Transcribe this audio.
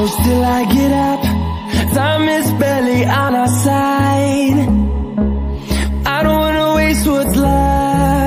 close till I get up. Time is barely